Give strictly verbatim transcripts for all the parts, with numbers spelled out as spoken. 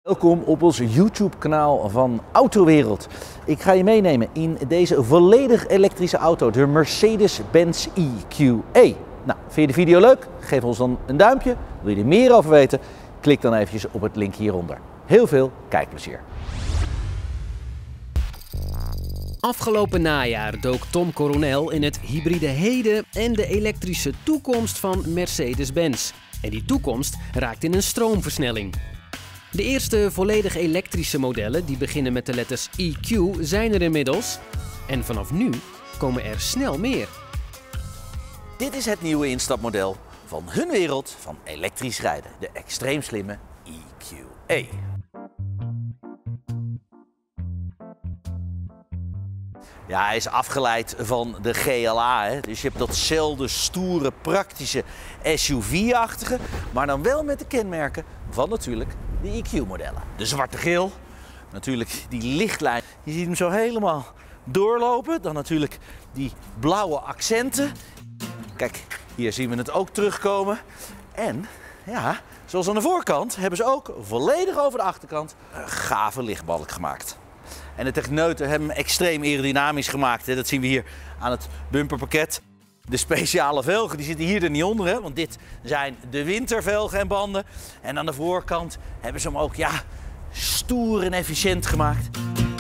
Welkom op ons YouTube-kanaal van Autowereld. Ik ga je meenemen in deze volledig elektrische auto, de Mercedes-Benz E Q E. Nou, vind je de video leuk? Geef ons dan een duimpje. Wil je er meer over weten? Klik dan eventjes op het link hieronder. Heel veel kijkplezier. Afgelopen najaar dook Tom Coronel in het hybride heden en de elektrische toekomst van Mercedes-Benz. En die toekomst raakt in een stroomversnelling. De eerste volledig elektrische modellen, die beginnen met de letters E Q, zijn er inmiddels. En vanaf nu komen er snel meer. Dit is het nieuwe instapmodel van hun wereld van elektrisch rijden. De extreem slimme E Q E. Ja, hij is afgeleid van de G L A. Hè? Dus je hebt datzelfde stoere, praktische S U V-achtige, maar dan wel met de kenmerken van natuurlijk de E Q-modellen. De zwarte-geel, natuurlijk die lichtlijn. Je ziet hem zo helemaal doorlopen. Dan natuurlijk die blauwe accenten. Kijk, hier zien we het ook terugkomen. En ja, zoals aan de voorkant hebben ze ook volledig over de achterkant een gave lichtbalk gemaakt. En de techneuten hebben hem extreem aerodynamisch gemaakt. Hè. Dat zien we hier aan het bumperpakket. De speciale velgen die zitten hier er niet onder, hè, want dit zijn de wintervelgen en banden. En aan de voorkant hebben ze hem ook ja, stoer en efficiënt gemaakt.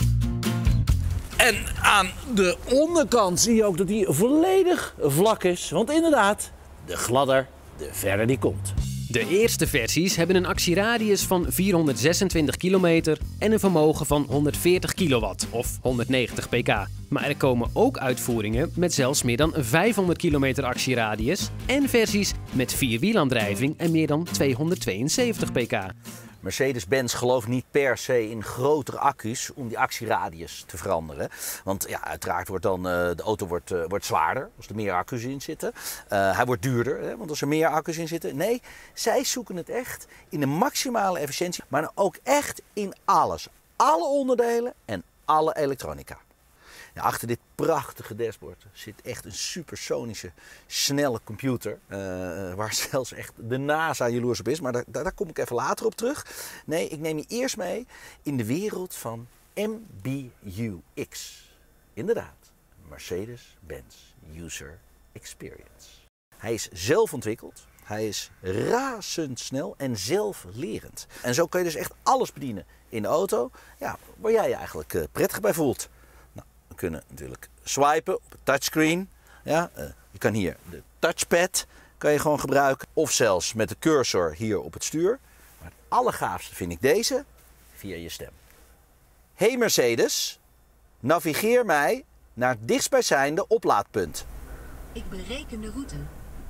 En aan de onderkant zie je ook dat hij volledig vlak is. Want inderdaad, de gladder, de verder die komt. De eerste versies hebben een actieradius van vierhonderdzesentwintig kilometer en een vermogen van honderdveertig kilowatt of honderdnegentig pk. Maar er komen ook uitvoeringen met zelfs meer dan vijfhonderd kilometer actieradius en versies met vierwielaandrijving en meer dan tweehonderdtweeënzeventig pk. Mercedes-Benz gelooft niet per se in grotere accu's om die actieradius te veranderen. Want ja, uiteraard wordt dan uh, de auto wordt, uh, wordt zwaarder als er meer accu's in zitten. Uh, hij wordt duurder, hè, want als er meer accu's in zitten. Nee, zij zoeken het echt in de maximale efficiëntie, maar dan ook echt in alles. Alle onderdelen en alle elektronica. Ja, achter dit prachtige dashboard zit echt een supersonische, snelle computer. Uh, waar zelfs echt de NASA jaloers op is. Maar daar, daar, daar kom ik even later op terug. Nee, ik neem je eerst mee in de wereld van M B U X. Inderdaad, Mercedes-Benz User Experience. Hij is zelf ontwikkeld. Hij is razendsnel en zelflerend. En zo kun je dus echt alles bedienen in de auto ja, waar jij je eigenlijk uh, prettig bij voelt. We kunnen natuurlijk swipen op het touchscreen. Ja, uh, je kan hier de touchpad kan je gewoon gebruiken. Of zelfs met de cursor hier op het stuur. Maar het allergaafste vind ik deze via je stem. Hey Mercedes, navigeer mij naar het dichtstbijzijnde oplaadpunt. Ik bereken de route.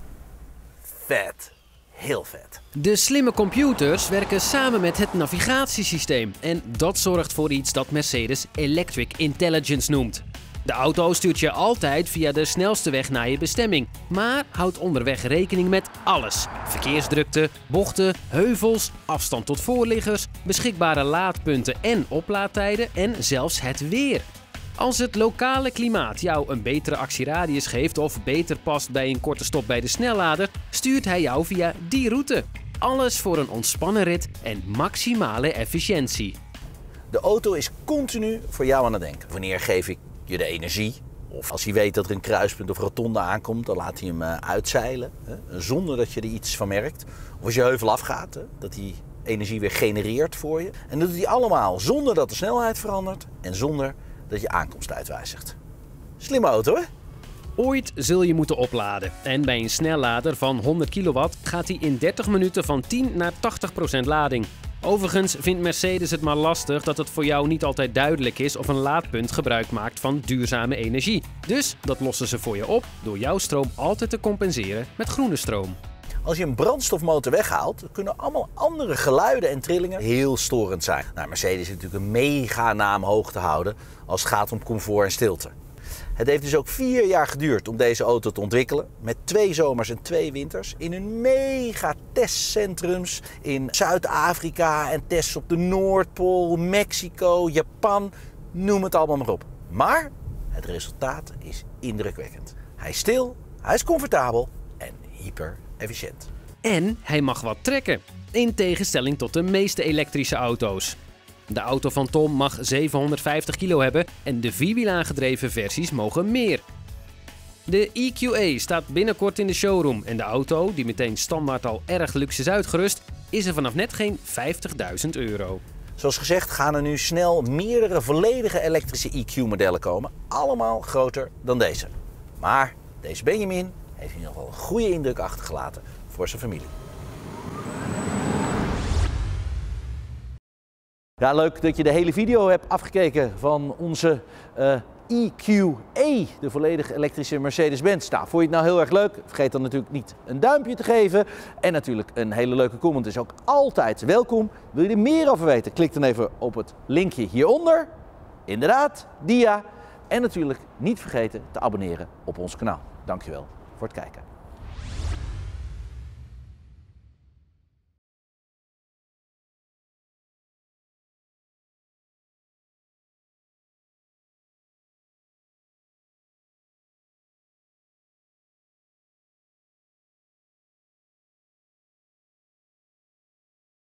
Vet. Heel vet. De slimme computers werken samen met het navigatiesysteem en dat zorgt voor iets dat Mercedes Electric Intelligence noemt. De auto stuurt je altijd via de snelste weg naar je bestemming, maar houdt onderweg rekening met alles. Verkeersdrukte, bochten, heuvels, afstand tot voorliggers, beschikbare laadpunten en oplaadtijden en zelfs het weer. Als het lokale klimaat jou een betere actieradius geeft of beter past bij een korte stop bij de snellader, stuurt hij jou via die route. Alles voor een ontspannen rit en maximale efficiëntie. De auto is continu voor jou aan het denken. Wanneer geef ik je de energie? Of als hij weet dat er een kruispunt of rotonde aankomt, dan laat hij hem uitzeilen. Hè, zonder dat je er iets van merkt. Of als je heuvel afgaat, hè, dat hij energie weer genereert voor je. En dat doet hij allemaal zonder dat de snelheid verandert en zonder dat je aankomsttijd wijzigt. Slimme auto, hè? Ooit zul je moeten opladen. En bij een snellader van honderd kilowatt gaat hij in dertig minuten van tien naar tachtig procent lading. Overigens vindt Mercedes het maar lastig dat het voor jou niet altijd duidelijk is of een laadpunt gebruik maakt van duurzame energie. Dus dat lossen ze voor je op door jouw stroom altijd te compenseren met groene stroom. Als je een brandstofmotor weghaalt, kunnen allemaal andere geluiden en trillingen heel storend zijn. Nou, Mercedes is natuurlijk een mega naam hoog te houden als het gaat om comfort en stilte. Het heeft dus ook vier jaar geduurd om deze auto te ontwikkelen. Met twee zomers en twee winters. In hun mega testcentrums in Zuid-Afrika en tests op de Noordpool, Mexico, Japan. Noem het allemaal maar op. Maar het resultaat is indrukwekkend. Hij is stil, hij is comfortabel en hyper efficiënt. En hij mag wat trekken, in tegenstelling tot de meeste elektrische auto's. De auto van Tom mag zevenhonderdvijftig kilo hebben en de vierwielaangedreven versies mogen meer. De E Q A staat binnenkort in de showroom en de auto, die meteen standaard al erg luxe is uitgerust, is er vanaf net geen vijftigduizend euro. Zoals gezegd gaan er nu snel meerdere volledige elektrische E Q-modellen komen. Allemaal groter dan deze. Maar deze Benjamin heeft in ieder geval een goede indruk achtergelaten voor zijn familie. Ja, leuk dat je de hele video hebt afgekeken van onze uh, E Q A, de volledig elektrische Mercedes-Benz. Nou, vond je het nou heel erg leuk? Vergeet dan natuurlijk niet een duimpje te geven. En natuurlijk een hele leuke comment is ook altijd welkom. Wil je er meer over weten? Klik dan even op het linkje hieronder. Inderdaad, dia. En natuurlijk niet vergeten te abonneren op ons kanaal. Dankjewel voor het kijken.